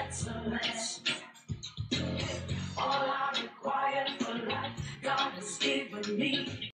excellence. All I require for life, God has given me.